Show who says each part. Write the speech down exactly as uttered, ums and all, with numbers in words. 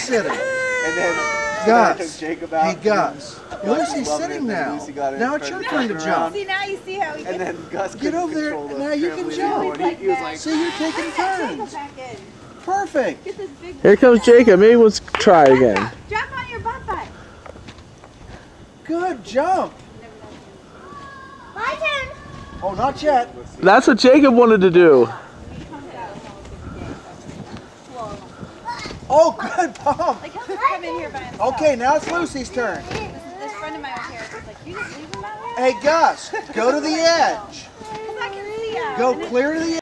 Speaker 1: sitting.
Speaker 2: And then
Speaker 1: Gus.
Speaker 2: Jacob out.
Speaker 1: Hey, Gus. Lucy's
Speaker 2: loved it,
Speaker 1: sitting
Speaker 2: and then
Speaker 1: now.
Speaker 2: Lucy got in
Speaker 1: Now
Speaker 2: and
Speaker 1: it's your
Speaker 2: started
Speaker 1: turn to
Speaker 2: turning around.
Speaker 1: jump.
Speaker 3: See, now you see how he
Speaker 2: And then Gus
Speaker 1: Get
Speaker 2: couldn't
Speaker 1: over there.
Speaker 2: control the
Speaker 1: Now you can
Speaker 2: trampoline
Speaker 1: jump.
Speaker 2: anymore, and he, he was like,
Speaker 1: See, you're taking turns.
Speaker 3: back in.
Speaker 1: Perfect.
Speaker 3: Get this big
Speaker 4: Here comes Jacob. Maybe let's try again.
Speaker 3: Drop on your butt butt.
Speaker 1: Good jump.
Speaker 3: My turn.
Speaker 1: Oh, not yet.
Speaker 4: That's what Jacob wanted to do.
Speaker 1: Oh, good bump.
Speaker 3: Like, he'll just come in here by himself.
Speaker 1: Okay, now it's Lucy's turn.
Speaker 3: This, this friend of mine was here. So it's like, you just leave him out here?
Speaker 1: Hey, Gus, go to the edge.
Speaker 3: Because I can see him.
Speaker 1: Go clear to the edge.